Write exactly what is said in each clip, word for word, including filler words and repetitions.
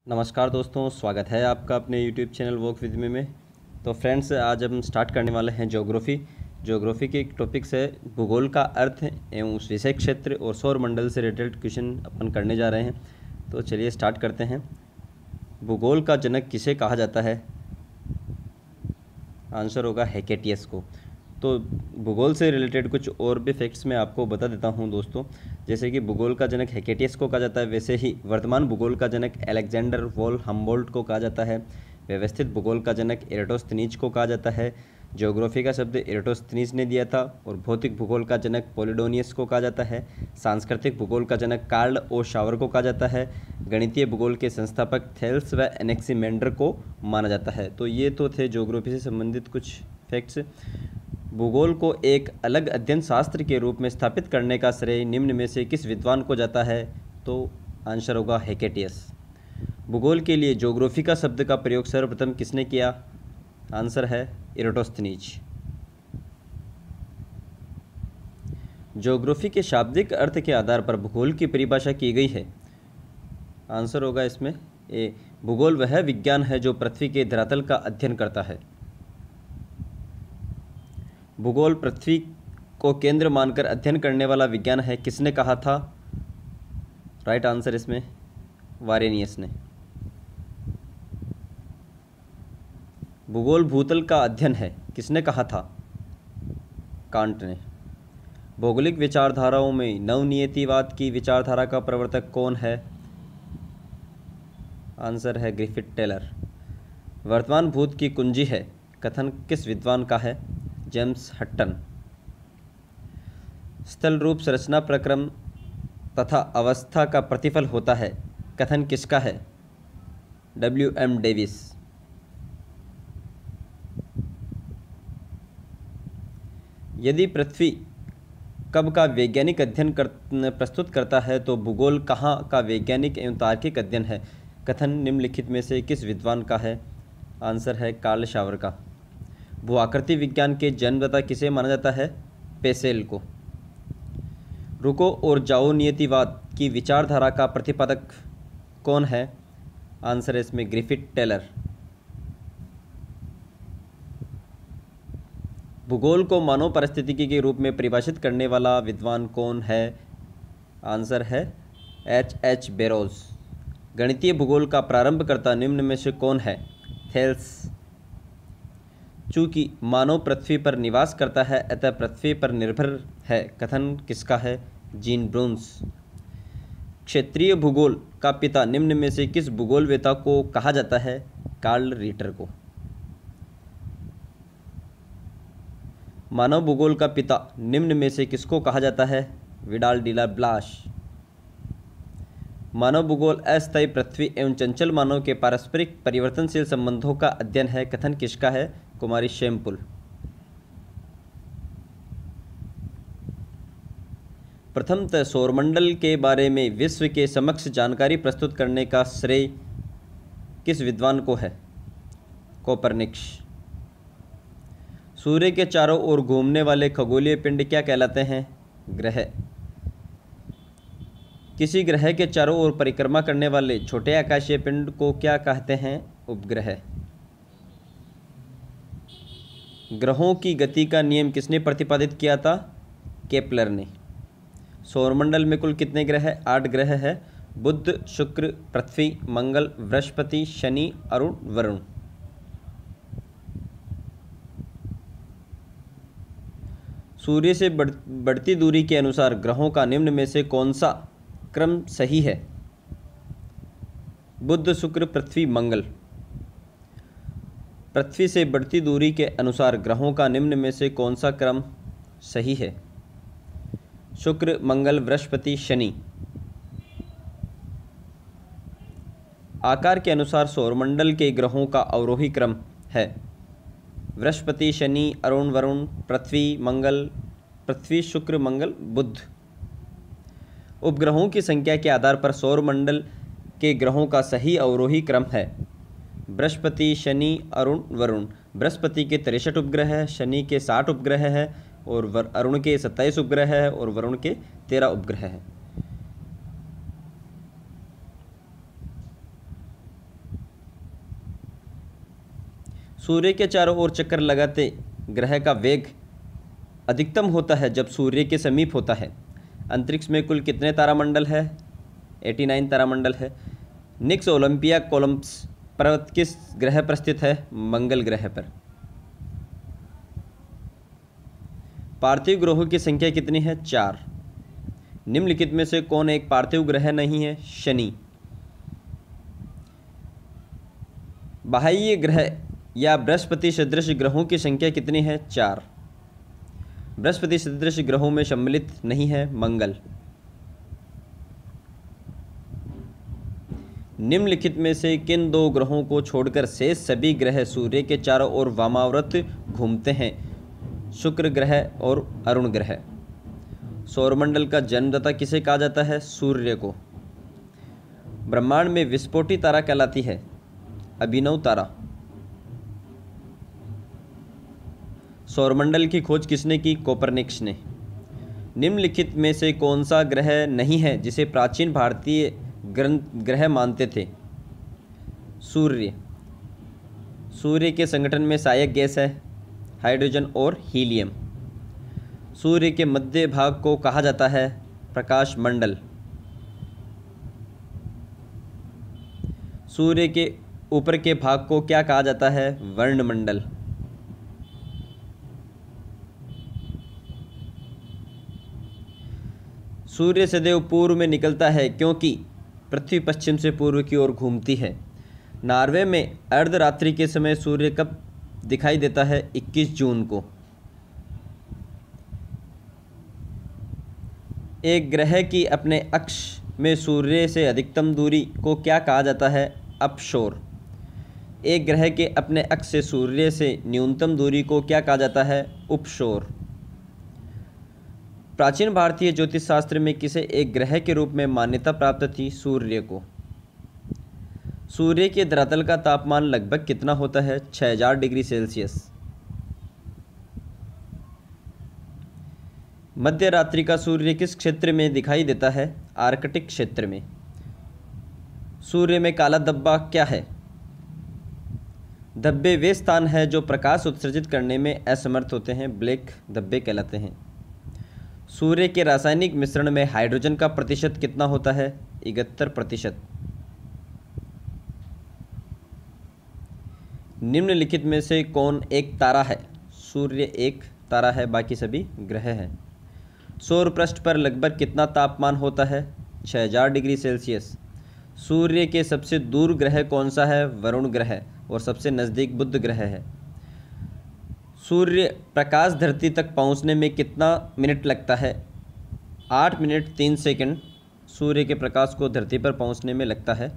नमस्कार दोस्तों, स्वागत है आपका अपने YouTube channel walk with me में। तो फ्रेंड्स, आज हम स्टार्ट करने वाले हैं ज्योग्राफी। ज्योग्राफी के एक टॉपिक्स है भूगोल का अर्थ एवं उस विषय क्षेत्र और सौर मंडल से रिलेटेड क्वेश्चन अपन करने जा रहे हैं। तो चलिए स्टार्ट करते हैं। भूगोल का जनक किसे कहा जाता है? आंसर होगा हेकेटियस को। तो भूगोल से रिलेटेड कुछ और भी फैक्ट्स मैं आपको बता देता हूं दोस्तों। जैसे कि भूगोल का जनक हेकेटियस को कहा जाता है, वैसे ही वर्तमान भूगोल का जनक अलेक्जेंडर वॉल हम्बोल्ट को कहा जाता है। व्यवस्थित भूगोल का जनक एराटोस्थनीज को कहा जाता है। ज्योग्राफी का शब्द एराटोस्थनीज ने दिया था। और भौतिक भूगोल का जनक पोलिडोनियस को कहा जाता है। सांस्कृतिक भूगोल का जनक कार्ल ओ शावर को कहा जाता है। गणितीय भूगोल के संस्थापक थेल्स व एनेक्सीमेंडर को माना जाता है। तो ये तो थे ज्योग्राफी से संबंधित कुछ फैक्ट्स। भूगोल को एक अलग अध्ययन शास्त्र के रूप में स्थापित करने का श्रेय निम्न में से किस विद्वान को जाता है? तो आंसर होगा हेकेटियस। भूगोल के लिए ज्योग्राफी का शब्द का प्रयोग सर्वप्रथम किसने किया? आंसर है एराटोस्थनीज। ज्योग्राफी के शाब्दिक अर्थ के आधार पर भूगोल की परिभाषा की गई है। आंसर होगा इसमें ए। भूगोल वह विज्ञान है जो पृथ्वी के धरातल का अध्ययन करता है। भूगोल पृथ्वी को केंद्र मानकर अध्ययन करने वाला विज्ञान है, किसने कहा था? राइट आंसर इसमें वारेनियस ने। भूगोल भूतल का अध्ययन है, किसने कहा था? कांट ने। भौगोलिक विचारधाराओं में नवनियतिवाद की विचारधारा का प्रवर्तक कौन है? आंसर है ग्रिफिथ टेलर। वर्तमान भूत की कुंजी है, कथन किस विद्वान का है? James Hutton. स्थल रूप संरचना प्रक्रम तथा अवस्था का प्रतिफल होता है, कथन किसका है? W M Davis. यदि पृथ्वी कब का वैज्ञानिक अध्ययन कर प्रस्तुत करता है तो भूगोल कहाँ का वैज्ञानिक एवं तार्किक अध्ययन है, कथन निम्नलिखित में से किस विद्वान का है? आंसर है कार्ल शावर का। भूआकृति विज्ञान के जन्मदाता किसे माना जाता है? पेसेल को। रुको और जाओ नियतिवाद की विचारधारा का प्रतिपादक कौन है? आंसर है इसमें ग्रिफिथ टेलर। भूगोल को मानव पारिस्थितिकी के रूप में परिभाषित करने वाला विद्वान कौन है? आंसर है एच एच बेरोज। गणितीय भूगोल का प्रारंभकर्ता निम्न में से कौन है? थेल्स। चूंकि मानव पृथ्वी पर निवास करता है अतः पृथ्वी पर निर्भर है, कथन किसका है? Jean Brunhes. क्षेत्रीय भूगोल का पिता निम्न में से किस भूगोलवेत्ता को कहा जाता है? कार्ल रीटर को। मानव भूगोल का पिता निम्न में से किसको कहा जाता है? Widal डिला blush. मानव भूगोल अस्थायी पृथ्वी एवं चंचल मानव के पारस्परिक परिवर्तनशील संबंधों का अध्ययन है, कथन किसका है? कुमारी शैमपुल। प्रथमतः सौरमंडल के बारे में विश्व के समक्ष जानकारी प्रस्तुत करने का श्रेय किस विद्वान को है? कोपरनिकस। सूर्य के चारों ओर घूमने वाले खगोलीय पिंड क्या कहलाते हैं? ग्रह। किसी ग्रह के चारों ओर परिक्रमा करने वाले छोटे आकाशीय पिंड को क्या कहते हैं? उपग्रह। ग्रहों की गति का नियम किसने प्रतिपादित किया था? केपलर ने। सौरमंडल में कुल कितने ग्रह हैं? आठ ग्रह हैं। बुध, शुक्र, पृथ्वी, मंगल, बृहस्पति, शनि, अरुण, वरुण। सूर्य से बढ़, बढ़ती दूरी के अनुसार ग्रहों का निम्न में से कौन सा क्रम सही है? बुध, शुक्र, पृथ्वी, मंगल। पृथ्वी से बढ़ती दूरी के अनुसार ग्रहों का निम्न में से कौन सा क्रम सही है? शुक्र, मंगल, बृहस्पति, शनि। आकार के अनुसार सौरमंडल के ग्रहों का अवरोही क्रम है बृहस्पति, शनि, अरुण, वरुण, पृथ्वी, मंगल, पृथ्वी, शुक्र, मंगल, बुध। उपग्रहों की संख्या के आधार पर सौरमंडल के ग्रहों का सही अवरोही क्रम है बृहस्पति, शनि, अरुण, वरुण। बृहस्पति के तिरसठ उपग्रह है, शनि के साठ उपग्रह है और अरुण के सत्ताईस उपग्रह है और वरुण के तेरह उपग्रह है। सूर्य के चारों ओर चक्कर लगाते ग्रह का वेग अधिकतम होता है जब सूर्य के समीप होता है। अंतरिक्ष में कुल कितने तारामंडल है? नवासी तारामंडल है। निक्स ओलंपिया कोलंबस पर्वत किस ग्रह पर स्थित है? मंगल ग्रह पर। पार्थिव ग्रहों की संख्या कितनी है? चार। निम्नलिखित में से कौन एक पार्थिव ग्रह नहीं है? शनि। बाह्य ग्रह या बृहस्पति सदृश ग्रहों की संख्या कितनी है? चार। बृहस्पति सदृश ग्रहों में सम्मिलित नहीं है मंगल। निम्नलिखित में से किन दो ग्रहों को छोड़कर शेष सभी ग्रह सूर्य के चारों ओर वामावर्त घूमते हैं? शुक्र ग्रह और अरुण ग्रह। सौरमंडल का जन्मदाता किसे कहा जाता है? सूर्य को। ब्रह्मांड में विस्फोटी तारा कहलाती है? अभिनव तारा। सौरमंडल की खोज किसने की? कोपरनिकस ने। निम्नलिखित में से कौन सा ग्रह नहीं है जिसे प्राचीन भारतीय ग्रह मानते थे? सूर्य। सूर्य के संगठन में सहायक गैस है हाइड्रोजन और हीलियम। सूर्य के मध्य भाग को कहा जाता है प्रकाश मंडल। सूर्य के ऊपर के भाग को क्या कहा जाता है? वर्णमंडल। सूर्य सदैव पूर्व में निकलता है क्योंकि पृथ्वी पश्चिम से पूर्व की ओर घूमती है। नॉर्वे में अर्धरात्रि के समय सूर्य कब दिखाई देता है? इक्कीस जून को। एक ग्रह की अपने अक्ष में सूर्य से अधिकतम दूरी को क्या कहा जाता है? अपशोर। एक ग्रह के अपने अक्ष से सूर्य से न्यूनतम दूरी को क्या कहा जाता है? उपशोर। प्राचीन भारतीय ज्योतिष शास्त्र में किसे एक ग्रह के रूप में मान्यता प्राप्त थी? सूर्य को। सूर्य के धरातल का तापमान लगभग कितना होता है? छह हज़ार डिग्री सेल्सियस। मध्य रात्रि का सूर्य किस क्षेत्र में दिखाई देता है? आर्कटिक क्षेत्र में। सूर्य में काला धब्बा क्या है? धब्बे वे स्थान है जो प्रकाश उत्सर्जित करने में असमर्थ होते हैं, ब्लैक धब्बे कहलाते हैं। सूर्य के रासायनिक मिश्रण में हाइड्रोजन का प्रतिशत कितना होता है? इकहत्तर प्रतिशत। निम्नलिखित में से कौन एक तारा है? सूर्य एक तारा है, बाकी सभी ग्रह हैं। सौर पृष्ठ पर लगभग कितना तापमान होता है? छह हज़ार डिग्री सेल्सियस। सूर्य के सबसे दूर ग्रह कौन सा है? वरुण ग्रह। और सबसे नज़दीक बुध ग्रह है। सूर्य प्रकाश धरती तक पहुंचने में कितना मिनट लगता है? आठ मिनट तीन सेकंड सूर्य के प्रकाश को धरती पर पहुंचने में लगता है।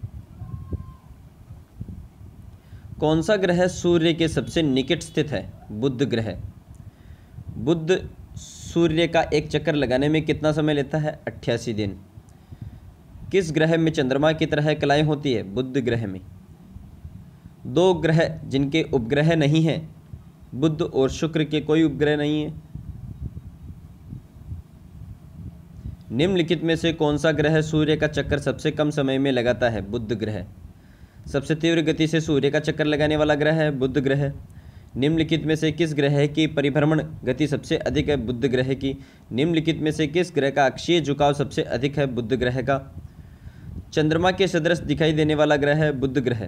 कौन सा ग्रह सूर्य के सबसे निकट स्थित है? बुध ग्रह। बुध सूर्य का एक चक्कर लगाने में कितना समय लेता है? अट्ठासी दिन। किस ग्रह में चंद्रमा की तरह कलाएं होती है? बुध ग्रह में। दो ग्रह जिनके उपग्रह नहीं हैं, बुध और शुक्र के कोई उपग्रह नहीं है। निम्नलिखित में से कौन सा ग्रह सूर्य का चक्कर सबसे कम समय में लगाता है? बुध ग्रह। सबसे तीव्र गति से सूर्य का चक्कर लगाने वाला ग्रह है बुध ग्रह। निम्नलिखित में से किस ग्रह की परिभ्रमण गति सबसे अधिक है? बुध ग्रह की। निम्नलिखित में से किस ग्रह का अक्षीय झुकाव सबसे अधिक है? बुध ग्रह का। चंद्रमा के सदृश दिखाई देने वाला ग्रह है बुध ग्रह।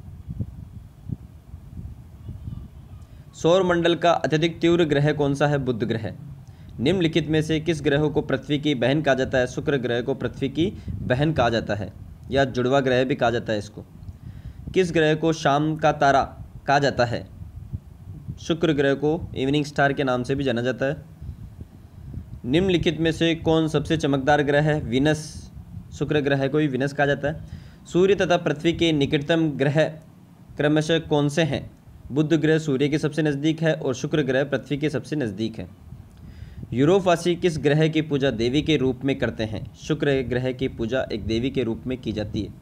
सौरमंडल का अत्यधिक तीव्र ग्रह कौन सा है? बुध ग्रह। निम्नलिखित में से किस ग्रह को पृथ्वी की बहन कहा जाता है? शुक्र ग्रह को पृथ्वी की बहन कहा जाता है या जुड़वा ग्रह भी कहा जाता है इसको। किस ग्रह को शाम का तारा कहा जाता है? शुक्र ग्रह को इवनिंग स्टार के नाम से भी जाना जाता है। निम्नलिखित में से कौन सबसे चमकदार ग्रह है? विनस। शुक्र ग्रह को भी विनस कहा जाता है। सूर्य तथा पृथ्वी के निकटतम ग्रह क्रमशः कौन से हैं? बुध ग्रह सूर्य के सबसे नज़दीक है और शुक्र ग्रह पृथ्वी के सबसे नज़दीक है। यूरोपवासी किस ग्रह की पूजा देवी के रूप में करते हैं? शुक्र ग्रह की पूजा एक देवी के रूप में की जाती है।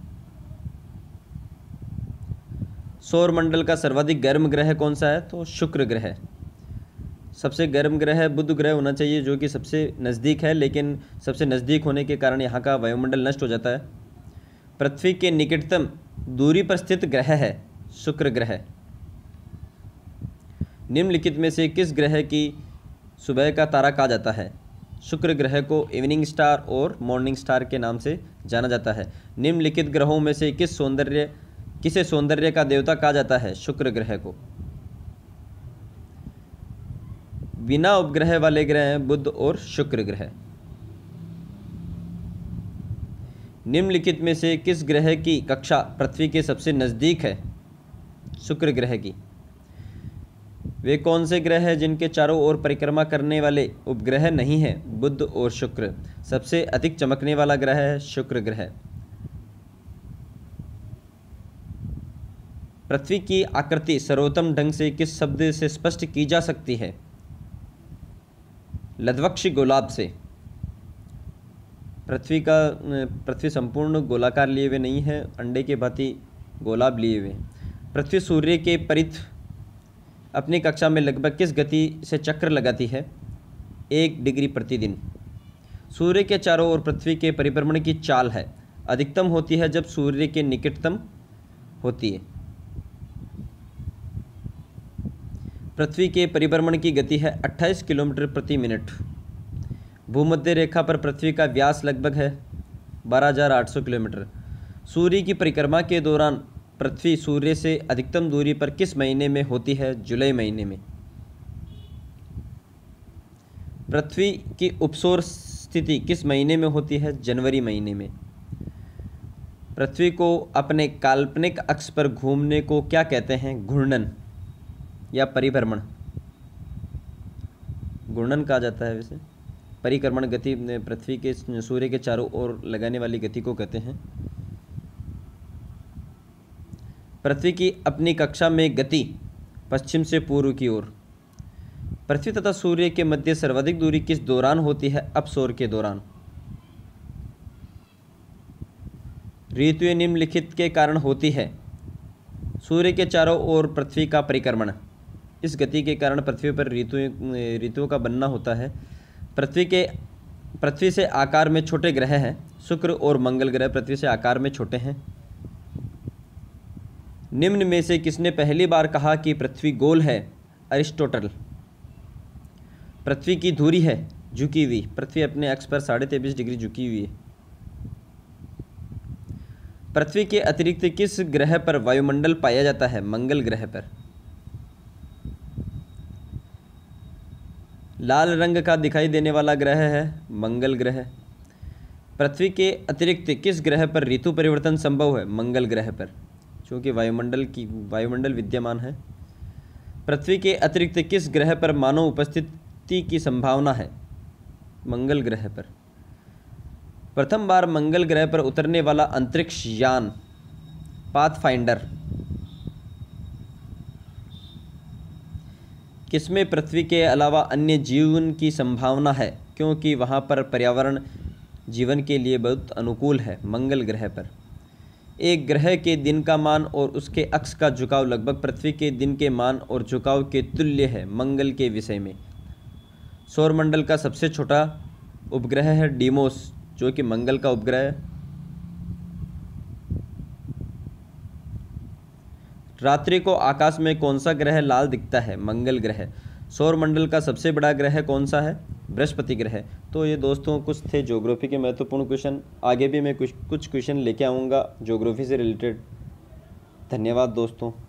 सौरमंडल का सर्वाधिक गर्म ग्रह कौन सा है? तो शुक्र ग्रह। सबसे गर्म ग्रह बुध ग्रह होना चाहिए जो कि सबसे नज़दीक है, लेकिन सबसे नज़दीक होने के कारण यहाँ का वायुमंडल नष्ट हो जाता है। पृथ्वी के निकटतम दूरी पर स्थित ग्रह है शुक्र ग्रह। निम्नलिखित में से किस ग्रह की सुबह का तारा कहा जाता है? शुक्र ग्रह को इवनिंग स्टार और मॉर्निंग स्टार के नाम से जाना जाता है। निम्नलिखित ग्रहों में से किस सौंदर्य किसे सौंदर्य का देवता कहा जाता है? शुक्र ग्रह को। बिना उपग्रह वाले ग्रह हैं बुध और शुक्र ग्रह। निम्नलिखित में से किस ग्रह की कक्षा पृथ्वी के सबसे नज़दीक है? शुक्र ग्रह की। वे कौन से ग्रह हैं जिनके चारों ओर परिक्रमा करने वाले उपग्रह नहीं हैं? बुध और शुक्र। सबसे अधिक चमकने वाला ग्रह है शुक्र ग्रह। पृथ्वी की आकृति सर्वोत्तम ढंग से किस शब्द से स्पष्ट की जा सकती है? लधवक्ष गोलाभ से। पृथ्वी का पृथ्वी संपूर्ण गोलाकार लिए हुए नहीं है, अंडे के भांति गोलाभ लिए हुए। पृथ्वी सूर्य के परिध अपनी कक्षा में लगभग किस गति से चक्कर लगाती है? एक डिग्री प्रतिदिन। सूर्य के चारों ओर पृथ्वी के परिभ्रमण की चाल है अधिकतम होती है जब सूर्य के निकटतम होती है। पृथ्वी के परिभ्रमण की गति है अट्ठाईस किलोमीटर प्रति मिनट। भूमध्य रेखा पर पृथ्वी का व्यास लगभग है बारह हज़ार आठ सौ किलोमीटर। सूर्य की परिक्रमा के दौरान पृथ्वी सूर्य से अधिकतम दूरी पर किस महीने में होती है? जुलाई महीने में। पृथ्वी की उपसौर स्थिति किस महीने में होती है? जनवरी महीने में। पृथ्वी को अपने काल्पनिक अक्ष पर घूमने को क्या कहते हैं? घूर्णन या परिभ्रमण। घूर्णन कहा जाता है वैसे। परिक्रमण गति पृथ्वी के सूर्य के चारों ओर लगाने वाली गति को कहते हैं। पृथ्वी की अपनी कक्षा में गति पश्चिम से पूर्व की ओर। पृथ्वी तथा सूर्य के मध्य सर्वाधिक दूरी किस दौरान होती है? अपसौर के दौरान। ऋतुएं निम्नलिखित के कारण होती है। सूर्य के चारों ओर पृथ्वी का परिक्रमण। इस गति के कारण पृथ्वी पर ऋतुएं ऋतुओं का बनना होता है। पृथ्वी के पृथ्वी से आकार में छोटे ग्रह हैं। शुक्र और मंगल ग्रह पृथ्वी से आकार में छोटे हैं। निम्न में से किसने पहली बार कहा कि पृथ्वी गोल है? अरिस्टोटल। पृथ्वी की धुरी है झुकी हुई। पृथ्वी अपने अक्ष पर साढ़े तेईस डिग्री झुकी हुई है। पृथ्वी के अतिरिक्त किस ग्रह पर वायुमंडल पाया जाता है? मंगल ग्रह पर। लाल रंग का दिखाई देने वाला ग्रह है मंगल ग्रह। पृथ्वी के अतिरिक्त किस ग्रह पर ऋतु परिवर्तन संभव है? मंगल ग्रह पर, क्योंकि वायुमंडल की वायुमंडल विद्यमान है। पृथ्वी के अतिरिक्त किस ग्रह पर मानव उपस्थिति की संभावना है? मंगल ग्रह पर। प्रथम बार मंगल ग्रह पर उतरने वाला अंतरिक्ष यान पाथफाइंडर किसमें पृथ्वी के अलावा अन्य जीवन की संभावना है, क्योंकि वहाँ पर पर्यावरण जीवन के लिए बहुत अनुकूल है? मंगल ग्रह पर। एक ग्रह के दिन का मान और उसके अक्ष का झुकाव लगभग पृथ्वी के दिन के मान और झुकाव के तुल्य है मंगल के विषय में। सौरमंडल का सबसे छोटा उपग्रह है डीमोस, जो कि मंगल का उपग्रह है। रात्रि को आकाश में कौन सा ग्रह लाल दिखता है? मंगल ग्रह। सौरमंडल का सबसे बड़ा ग्रह कौन सा है? बृहस्पति ग्रह। तो ये दोस्तों कुछ थे ज्योग्राफी के महत्वपूर्ण क्वेश्चन। आगे भी मैं कुछ कुछ क्वेश्चन लेके आऊँगा ज्योग्राफी से रिलेटेड। धन्यवाद दोस्तों।